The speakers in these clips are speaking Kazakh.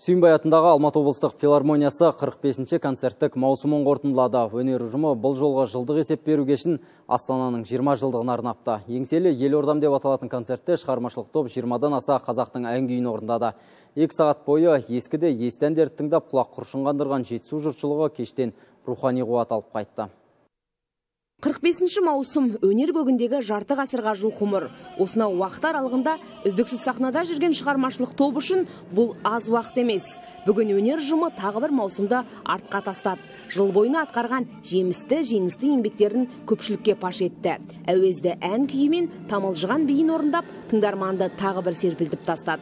Сүйінбай атындағы Алматы облыстық филармониясы 45-ші концерттік маусымын қорытындылады. Өнер ұжымы бұл жолға жылдық есеп беру кешін Астананың 20 жылдығына арнапты. Еңселі Елордам деп аталатын концертте шығармашылық топ 20-дан аса қазақтың ән күйін орындады. 2 сағат бойы ескіде есті әндерді тыңдап құлақ құршын қандырған Жетісу жұртшылығы кештен рухани қуат алып қайтты. 45-ші маусым өнер көгіндегі жарты ғасырға жуық ғұмыр. Осынау уақыт аралығында үздіксіз сахнада жүрген шығармашылық топ үшін бұл аз уақыт емес. Бүгін өнер ұжымы тағы бір маусымды артқа тастады. Жыл бойына атқарған жеңісті еңбектерін көпшілікке паш етті. Әуезді ән күйімен тамылжыған биін орындап, тыңдарманды тағы бір серпілтіп тастады.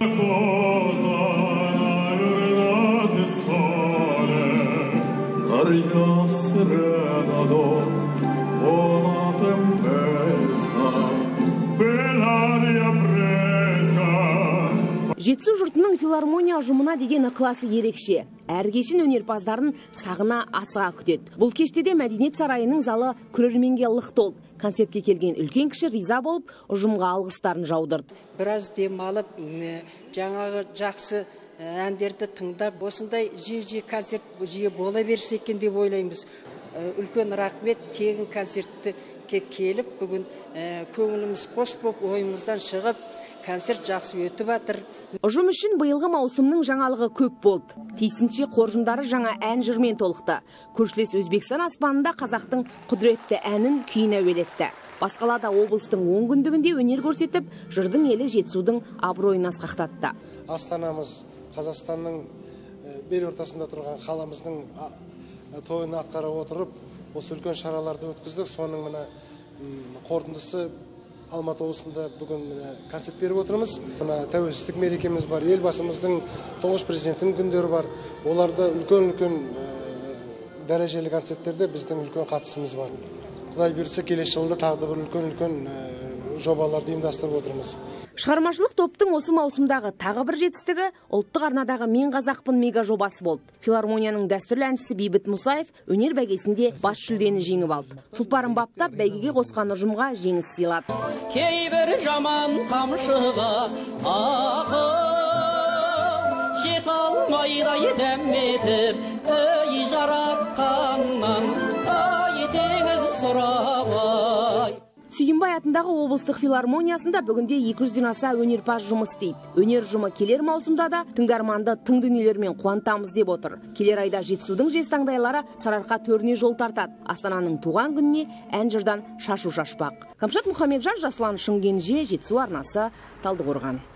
Жетісу жұртының филармония ұжымына деген ықыласы ерекше. Әр кешін өнерпаздарын сағына асыға күтеді. Бұл кеште де Мәдениет сарайының залы көрерменге лық толды. Концертке келген үлкен кіші риза болып, ұжымға алғыстарын жаудырды. Біраз демалып, жаңағы жақсы әндерді тыңдап, осындай жиі концерт жиі бола берсе екен деп ойлаймыз. Үлкен рахмет, тегін концертті келіп, бүгін көңіліміз қош болып, ойымыздан шығып, концерт жақсы өтіп жатыр. Ұжым үшін биылғы маусымның жаңалығы көп болды. Тиісінше қоржындары жаңа ән жырмен толықты. Көршілес Өзбекстан аспанында қазақтың құдіретті әнін күйін әуелетті. Басқалада облыстың 10 күндігінде өнер көрсетіп, жырдың елі Жетісудың абыройын асқақтатты. Астанамыз Қазақстанның бел ортасында тұрған қаламыздың тойын атқара отырып, осы үлкен шараларды өткіздік. Соның мына қорытындысы Алматы облысында бүгін концерт беріп отырмыз. Тәуелсіздік мерекеміз бар, елбасымыздың тұңғыш президенттің күндері бар. Оларда үлкен дәрежелі концерттерде біздің үлкен қатысымыз бар. Құдай бұйыртса келесі жылда тағы бір үлкен жобаларды ұйымдастырып отырмыз. Шығармашылық топтың осы маусымдағы тағы бір жетістігі ұлттық арнадағы Мен қазақпын мега жобасы болды. Филармонияның дәстүрлі әншісі Бейбіт Мұсаев өнер бәйгесінде бас жүлдені жеңіп алды. Тұлпарын баптап бәйгеге қосқан ұжымға жеңіс сыйлады. Кейбір жаман қамшыға жете алмайды дәметіп, ой жаратқаннан теңіз сұрап. Сүйінбай атындағы облыстық филармониясында бүгінде 200-ден аса өнерпаз жұмыс істейді. Өнер ұжымы келер маусымда да тыңдарманды тың дүниелермен қуантамыз деп отыр. Келер айда Жетісудың жез таңдайлары Сарыарқа төріне жол тартады. Астананың туған күніне ән жырдан шашу шашпақ. Камшат Мұхамеджан, Жасұлан Шынгенже, Жетісу арнасы, Талдықорған.